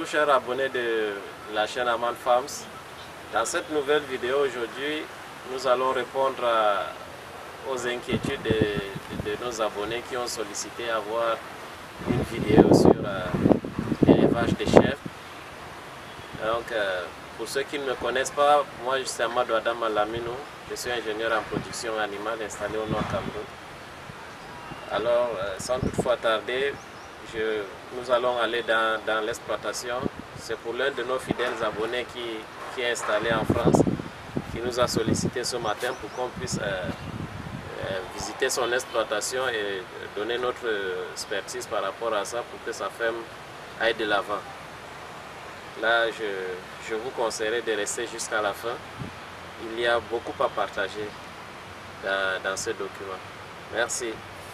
Bonjour chers abonnés de la chaîne Aman Farms. Dans cette nouvelle vidéo aujourd'hui, nous allons répondre aux inquiétudes de nos abonnés qui ont sollicité avoir une vidéo sur l'élevage des chèvres. Donc, pour ceux qui ne me connaissent pas, moi je suis Amadou Adam Alaminou, je suis ingénieur en production animale installé au Nord Cameroun. Alors, sans toutefois tarder, nous allons aller dans l'exploitation. C'est pour l'un de nos fidèles abonnés qui est installé en France, qui nous a sollicité ce matin pour qu'on puisse visiter son exploitation et donner notre expertise par rapport à ça pour que sa ferme aille de l'avant. Là, je vous conseillerais de rester jusqu'à la fin. Il y a beaucoup à partager dans ce document. Merci.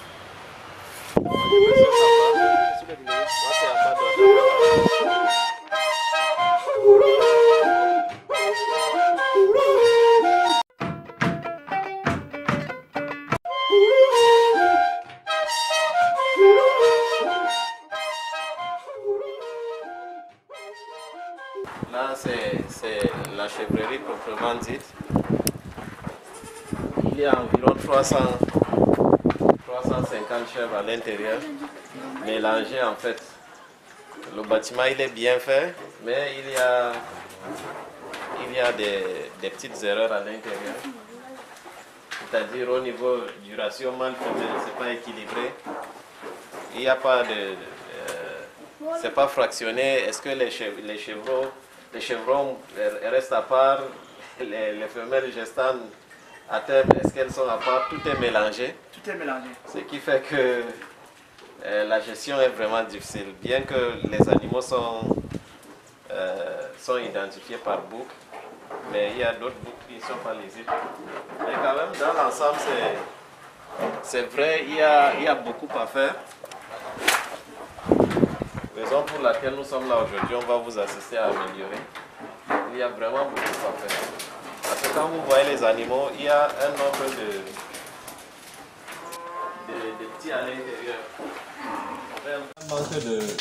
Là, c'est la chèvrerie proprement dite. Il y a environ 350 chèvres à l'intérieur, mélangées en fait. Le bâtiment il est bien fait, mais il y a des petites erreurs à l'intérieur. C'est-à-dire au niveau du ratio mâle-femelle, c'est pas équilibré. Il n'y a pas c'est pas fractionné. Est-ce que les chevrons restent à part, les femelles gestantes à terme, est-ce qu'elles sont à part? Tout est mélangé. Tout est mélangé. Ce qui fait que la gestion est vraiment difficile. Bien que les animaux sont identifiés par boucle, mais il y a d'autres boucles qui ne sont pas lisibles. Mais quand même, dans l'ensemble, c'est vrai, il y a beaucoup à faire. Raison pour laquelle nous sommes là aujourd'hui, on va vous assister à améliorer. Il y a vraiment beaucoup à faire. Parce que quand vous voyez les animaux, il y a un nombre de petits à l'intérieur. Un manque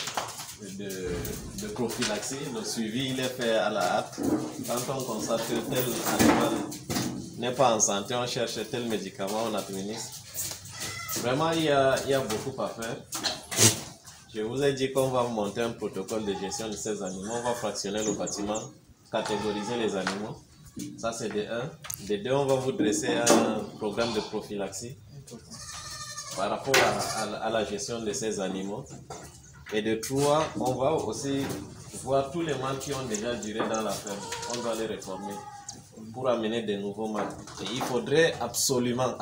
de prophylaxie, le suivi il est fait à la hâte. Quand on constate que tel animal n'est pas en santé, on cherche tel médicament, on administre. Vraiment, il y a beaucoup à faire. Je vous ai dit qu'on va monter un protocole de gestion de ces animaux. On va fractionner le bâtiment, catégoriser les animaux. Ça, c'est de 1. De 2, on va vous dresser un programme de prophylaxie par rapport à la gestion de ces animaux. Et de 3, on va aussi voir tous les mâles qui ont déjà duré dans la ferme. On doit les réformer pour amener de nouveaux mâles. Et il faudrait absolument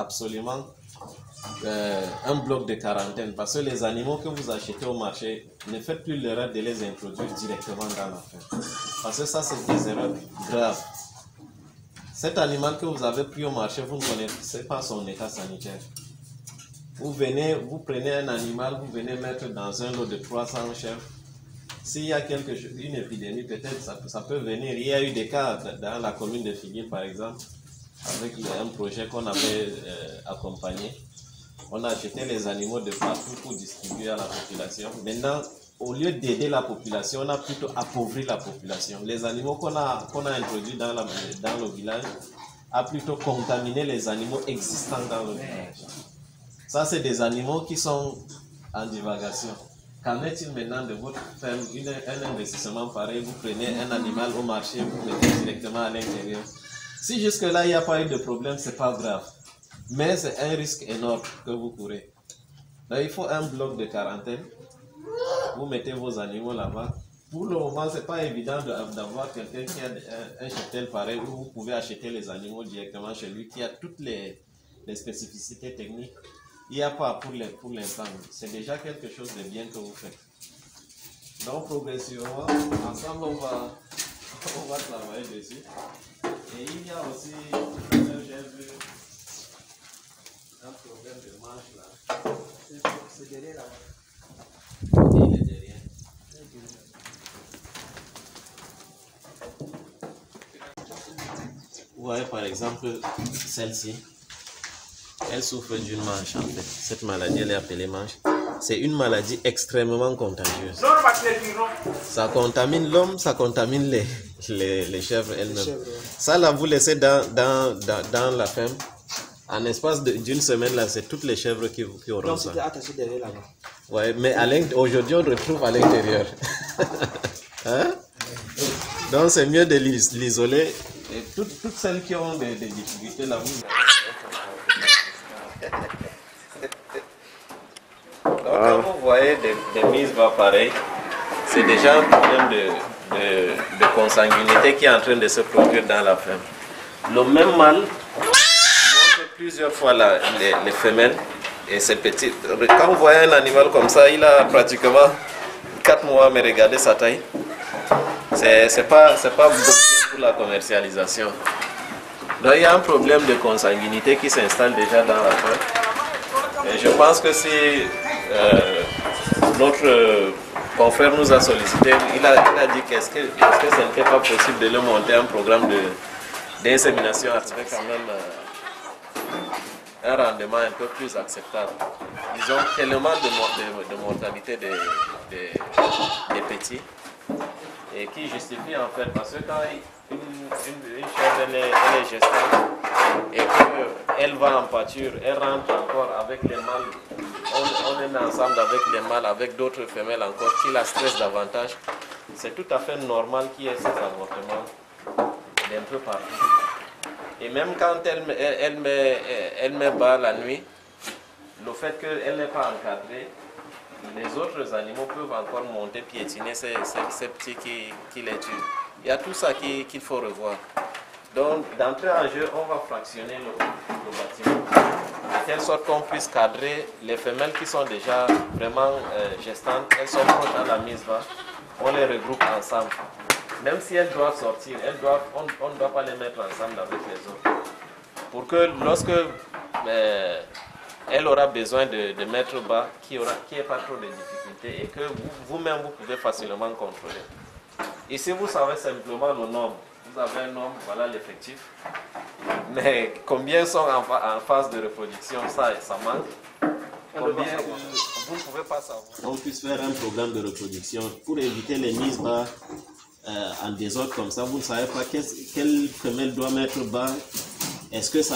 un bloc de quarantaine, parce que les animaux que vous achetez au marché, ne faites plus l'erreur de les introduire directement dans la ferme. Parce que ça, c'est des erreurs graves. Cet animal que vous avez pris au marché, vous ne connaissez pas son état sanitaire. Vous prenez un animal, vous venez mettre dans un lot de 300 chèvres. S'il y a une épidémie, peut-être ça peut venir. Il y a eu des cas dans la commune de Figuier, par exemple, avec un projet qu'on avait accompagné. On a acheté les animaux de partout pour distribuer à la population. Maintenant, au lieu d'aider la population, on a plutôt appauvri la population. Les animaux qu'on a introduits dans le village a plutôt contaminé les animaux existants dans le village. Ça, c'est des animaux qui sont en divagation. Qu'en est-il maintenant de votre ferme? Un investissement pareil, vous prenez un animal au marché, vous mettez directement à l'intérieur. Si jusque-là, il n'y a pas eu de problème, ce n'est pas grave. Mais c'est un risque énorme que vous courez. Donc, il faut un bloc de quarantaine. Vous mettez vos animaux là-bas. Pour le moment, ce n'est pas évident d'avoir quelqu'un qui a un cheptel pareil où vous pouvez acheter les animaux directement chez lui, qui a toutes les spécificités techniques. Il n'y a pas pour l'instant. C'est déjà quelque chose de bien que vous faites. Donc, progressivement, ensemble, on va travailler dessus. Et il y a aussi, j'ai vu, un problème de manche là. C'est derrière là. Il est derrière. Vous voyez par exemple celle-ci, elle souffre d'une manche en fait. Cette maladie elle est appelée manche. c'est une maladie extrêmement contagieuse. Ça contamine l'homme, ça contamine les chèvres elles-mêmes. Ça là, vous laissez dans la ferme. En espace d'une semaine là, c'est toutes les chèvres qui auront Donc, ça. c'était attaché derrière là-bas. Ouais, mais aujourd'hui on retrouve à l'intérieur. Hein? Donc c'est mieux de l'isoler. Et toutes celles qui ont des difficultés là, vous... Donc quand vous voyez des mises bas pareilles, c'est déjà un problème de consanguinité qui est en train de se produire dans la ferme. Le même mâle montre plusieurs fois les femelles et c'est petit. Quand vous voyez un animal comme ça, il a pratiquement 4 mois, mais regardez sa taille. C'est pas beaucoup bien pour la commercialisation. Donc il y a un problème de consanguinité qui s'installe déjà dans la ferme. Et je pense que si notre confrère nous a sollicité, il a dit qu'est-ce que ce n'était pas possible de le monter un programme d'insémination artificielle quand même un rendement un peu plus acceptable. Ils ont tellement de mortalité des petits et qui justifie en fait parce que quand une chèvre elle est gestante et qu'elle va en pâture, elle rentre encore avec les mâles, on est ensemble avec les mâles, avec d'autres femelles encore qui la stressent davantage, c'est tout à fait normal qu'il y ait ces avortements d'un peu partout. Et même quand elle met bas la nuit, le fait qu'elle n'est pas encadrée, les autres animaux peuvent encore monter, piétiner ces petits qui les tuent. Il y a tout ça qu'il faut revoir. Donc, d'entrée en jeu, on va fractionner le bâtiment de telle sorte qu'on puisse cadrer les femelles qui sont déjà vraiment gestantes. Elles sont proches à la mise bas. On les regroupe ensemble. Même si elles doivent sortir, on ne doit pas les mettre ensemble avec les autres. Pour que lorsque elle aura besoin de mettre bas, qu'il n'y ait pas trop de difficultés et que vous-même vous pouvez facilement contrôler. Ici, vous savez simplement le nombre. Vous avez un nombre, voilà l'effectif. Mais combien sont en phase de reproduction, ça manque. Combien, vous ne pouvez pas savoir. On puisse faire un programme de reproduction pour éviter les mises bas en désordre comme ça. Vous ne savez pas quelle femelle doit mettre bas. Est-ce que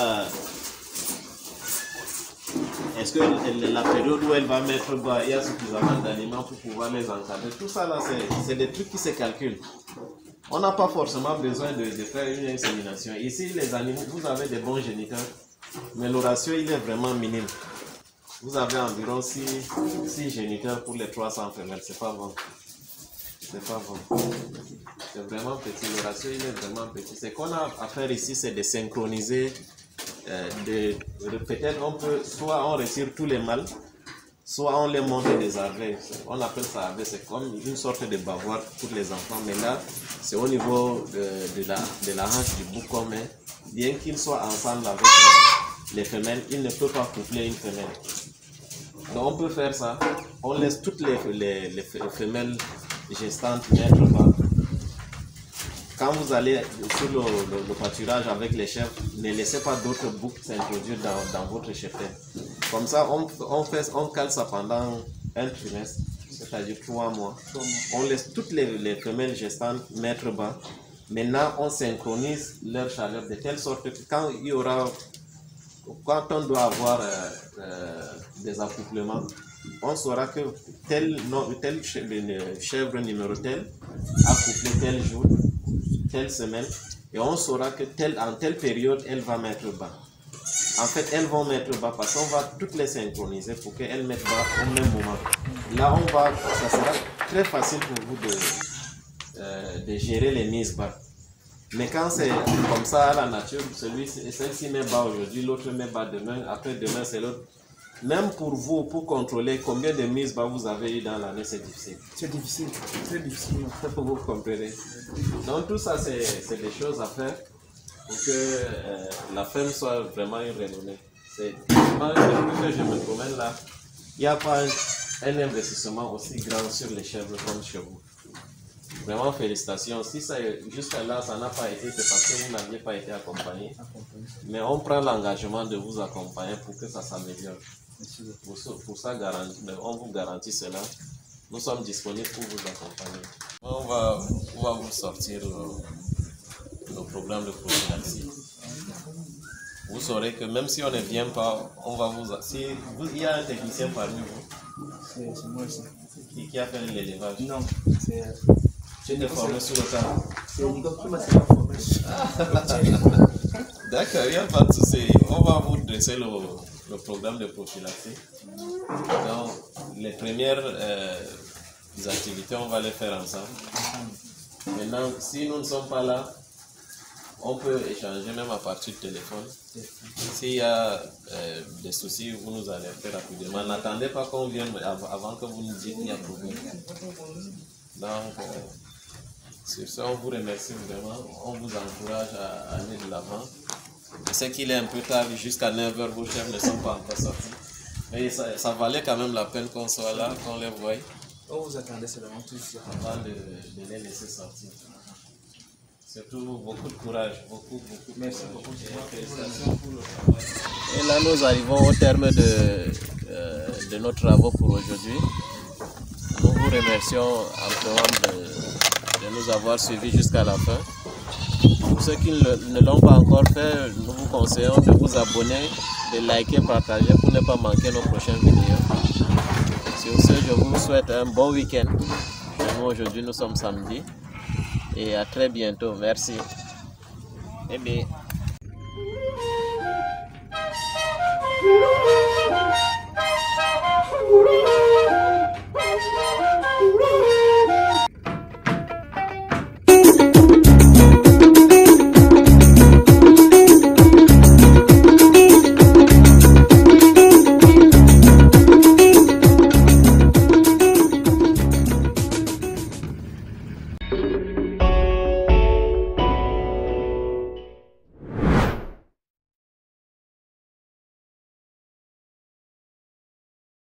la période où elle va mettre bas, il y a suffisamment d'aliments pour pouvoir les encadrer? Tout ça là, c'est des trucs qui se calculent. On n'a pas forcément besoin de faire une insémination. Ici, les animaux, vous avez des bons géniteurs, mais le ratio il est vraiment minime. Vous avez environ 6 géniteurs pour les 300 femelles. C'est pas bon. C'est pas bon. C'est vraiment petit. Le ratio il est vraiment petit. Ce qu'on a à faire ici, c'est de synchroniser. Peut-être on peut, soit on retire tous les mâles, soit on les monte des arvets. On appelle ça arvet, c'est comme une sorte de bavoir pour les enfants. Mais là, c'est au niveau de la hanche du bouc comme bien qu'ils soient ensemble avec les femelles, ils ne peuvent pas coupler une femelle. Donc on peut faire ça. On laisse toutes les femelles gestantes mettre bas. Quand vous allez sur le pâturage avec les chèvres, ne laissez pas d'autres boucs s'introduire dans votre cheptel. Comme ça, on cale ça pendant un trimestre, c'est-à-dire 3 mois. On laisse toutes les femelles gestantes mettre bas. Maintenant, on synchronise leur chaleur de telle sorte que quand on doit avoir des accouplements, on saura que telle chèvre numéro tel a couplé tel jour, telle semaine, et on saura que en telle période elle va mettre bas. En fait, elles vont mettre bas parce qu'on va toutes les synchroniser pour qu'elles mettent bas au même moment. Là, ça sera très facile pour vous de gérer les mises bas. Mais quand c'est comme ça à la nature, celle-ci met bas aujourd'hui, l'autre met bas demain, après demain c'est l'autre. Même pour vous, pour contrôler combien de mises bas vous avez eu dans l'année, c'est difficile. C'est difficile, très difficile. Vous comprenez. Donc tout ça, c'est des choses à faire pour que la ferme soit vraiment une renommée. Depuis que je me promène là, il n'y a pas un investissement aussi grand sur les chèvres comme chez vous. Vraiment félicitations. Si jusqu'à là ça n'a pas été, c'est parce que vous n'aviez pas été accompagné. Mais on prend l'engagement de vous accompagner pour que ça s'améliore. Pour ça, on vous garantit cela. Nous sommes disponibles pour vous accompagner. On va vous sortir le programme de prophylaxie. Vous saurez que même si on ne vient pas, on va vous... il y a un technicien parmi vous. C'est moi aussi. Qui a fait l'élevage? Non, c'est... Tu es formé sur le tas. C'est Nico qui m'a formé. D'accord, il n'y a pas de souci. On va vous dresser le programme de prophylaxie. Donc, les premières activités, on va les faire ensemble. Maintenant, si nous ne sommes pas là, on peut échanger même à partir du téléphone. S'il y a des soucis, vous nous alertez rapidement. N'attendez pas qu'on vienne avant que vous nous dites qu'il y a problème. Donc, sur ce, on vous remercie vraiment. On vous encourage à aller de l'avant. Je sais qu'il est un peu tard, jusqu'à 9h, vos chefs ne sont pas encore sortis. Mais ça valait quand même la peine qu'on soit là, qu'on les voie. On vous attendait seulement tous. Avant de les laisser sortir. Surtout beaucoup de courage, beaucoup Merci beaucoup. Et là, nous arrivons au terme de nos travaux pour aujourd'hui. Nous vous remercions amplement de nous avoir suivis jusqu'à la fin. Pour ceux qui ne l'ont pas encore fait, nous vous conseillons de vous abonner, de liker, partager pour ne pas manquer nos prochaines vidéos. Sur ce, je vous souhaite un bon week-end. Aujourd'hui, nous sommes samedi. Et à très bientôt. Merci. Eh bien.